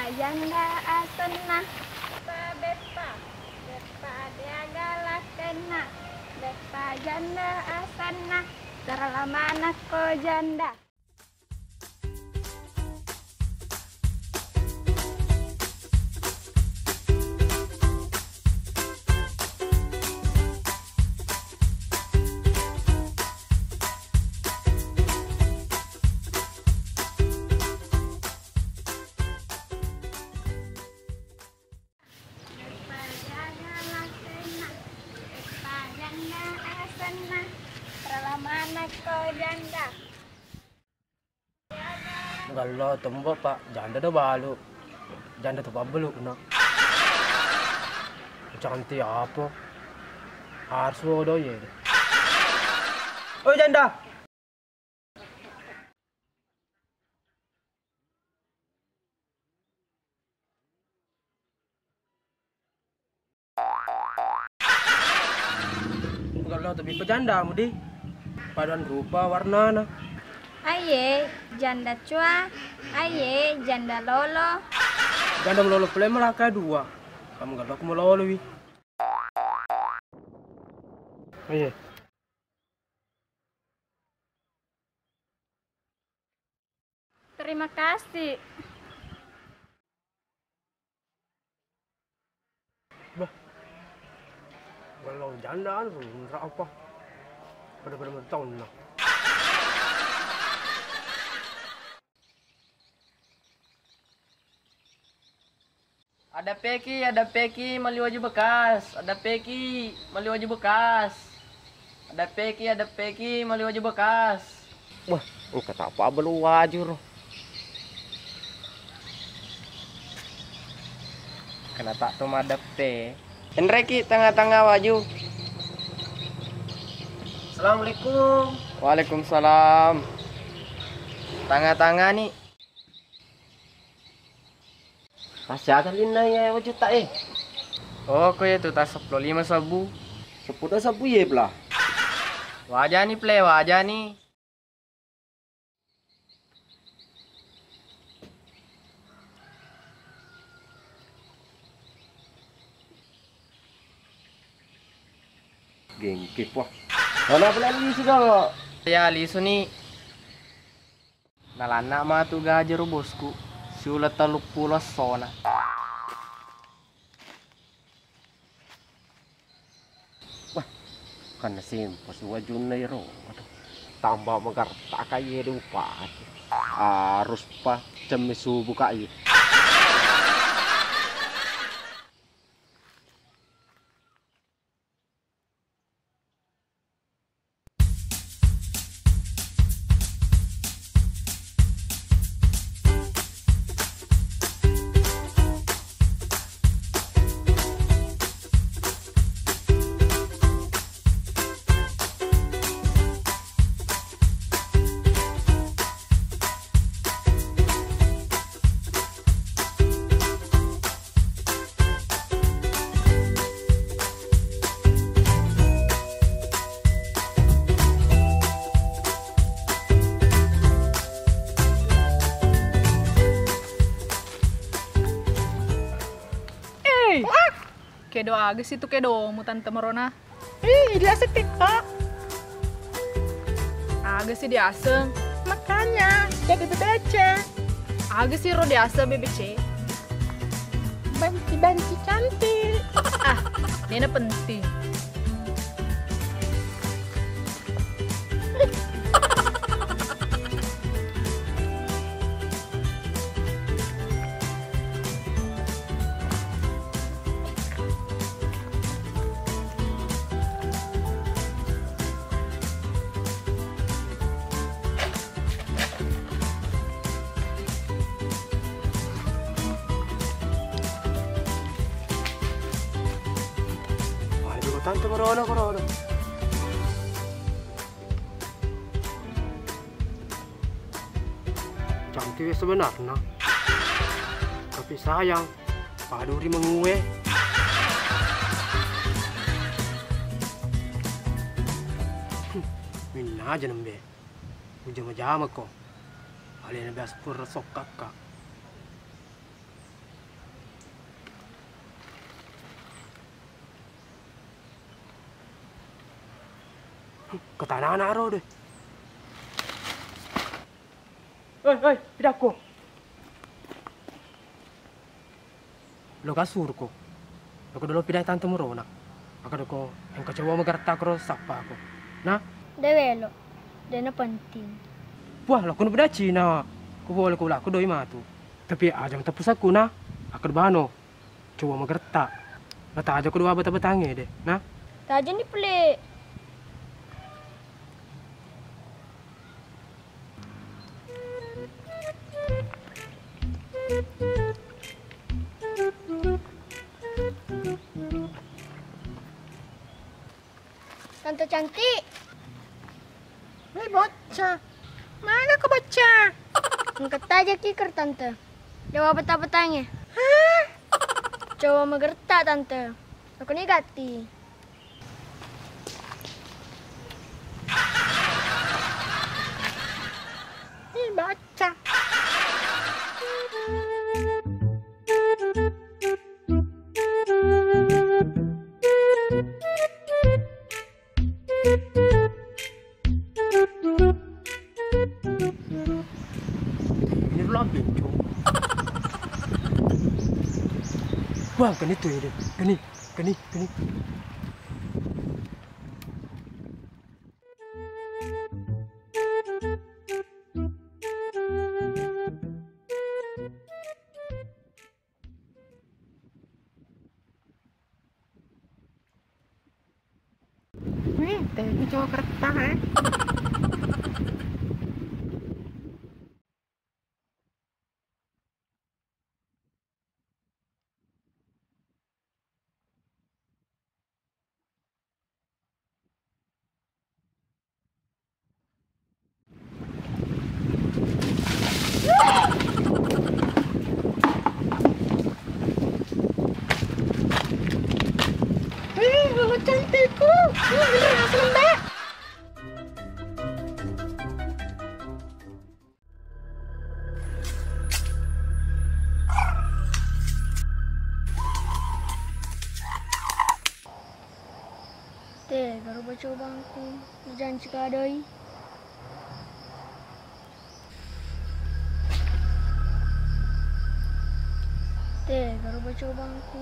janda asena bepa dia galak kena bepa janda asena terlama anak ko janda. Mana ko janda? Galo tembo pak, janda do balu, janda tuh pabelu na. Cantik apa? Harus do ye. Oh janda. Galo tapi pejanda mudi. Padan rupa warna na. Aye janda cua, aye janda lolo. Janda melolo pele melaka dua. Kamu gak aku melolo wi. Aye. Terima kasih. Bah. Kalau jandaan bener apa? Bener-bener tahun lah. Ada peki, mali wajib bekas. Ada peki, mali wajib bekas. Ada peki, mali wajib bekas. Wah, kata apa belum wajur. Kena tak tuh madep teh. Enreki tengah-tengah waju. Assalamualaikum. Waalaikumsalam. Tengah-tengah nih. Masih ada lina ya wajib tak Oh, kau itu tas 5 sabu. Sepuluh sabu ye belah. Wajah nih play, wajah nih. Gengkip wah. Mana pelali sudah? Ya lisu nih. Nalana mah tuh gajar bosku. Sulah teluk pulau sona. Wah, kan simpel wajun ro. Tambah magar tak kaya lupa. Harus pa cemisu buka ye. Kedo agis itu kedo mu tante Merona. Dia asik TikTok. Agis sih diaseng. Makanya jadi BBC. Agis sih ro diaseng BBC. Banci-banci cantik. Ah, ini penting. Tante corona. Cantik sebenarnya. Tapi sayang, paduri mengue. Minna aja nembe. Ujung jama kok. Kalian biasa pur sok kakak. ke tanah anak ro deh. Hei, pidako. Lo kasur ko. Ako dulu pindah tante Morona. Ako dulu yang kecewa magarta ko sapa ako. Nah, Dewelo. Dana penting. wah lo kuno pindah Cina. Ko boleh ko doi matu. Tapi aja tapos aku na. Ako bano. Coba magarta. Mata aja ko dua bata-batange deh. Nah, Taja ni pelik. Tante cantik. Hei bocah, mana kau baca? Angkat aja kiker tante. Jawab betah-betahnya. Hah? Coba mengertak tante. Aku ni gati. Hei baca. ini lo ambil cu. Wah, gani tuh deh. Gani. Wih, tadi cowok kertas eh. Wih, mama cantikku. Wih, beneran lembek. Teh, baru baca bangku. Jangan cikadoi. Teh, baru baca bangku.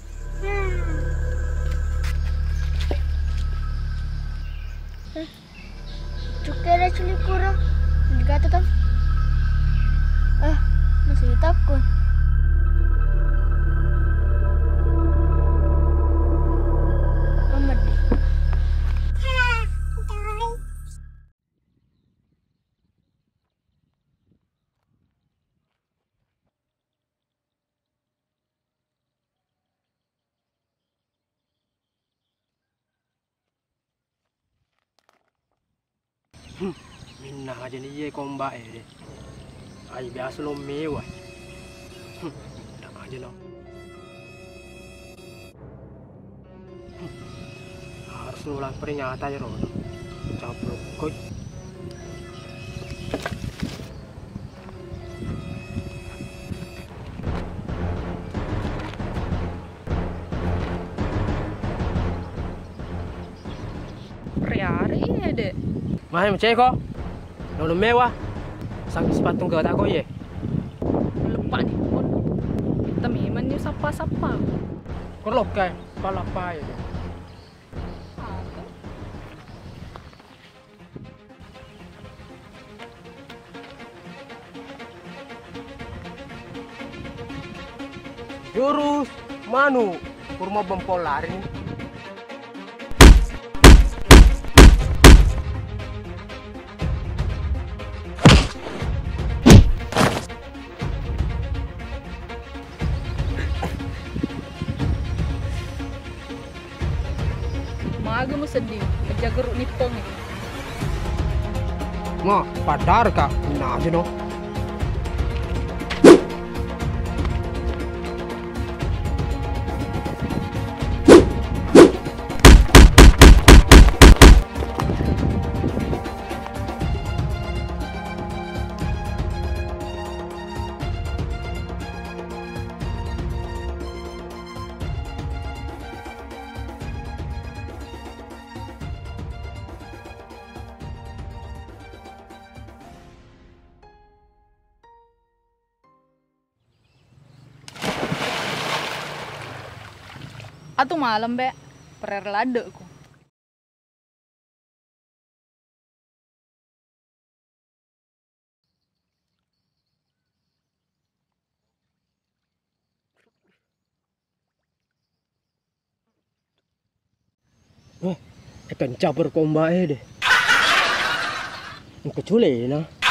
Cukera culi kurang. Juga tetap. Masih takut. Amat deh. Minna aja nih ye komba deh. Ay biasa lo mewah. Minna aja lo. Harus nulang peringatan ya Rono. Caplok koi. Priari ya dek. Mahal macam kok. Nono mewah. Sang sepatu ke tak kau ye. Lepak nih pun. Kita memang ni sapa-sapa. Korlok kai. Palapa ya. Jurus manu kurma bempolar ini. Maga mo sedih. Kerja geruk nipong ni. Nga, padar ka. Nah aja no. Atu malam be, perer lade ku. Akan cabar kombae deh. Ang kecule na.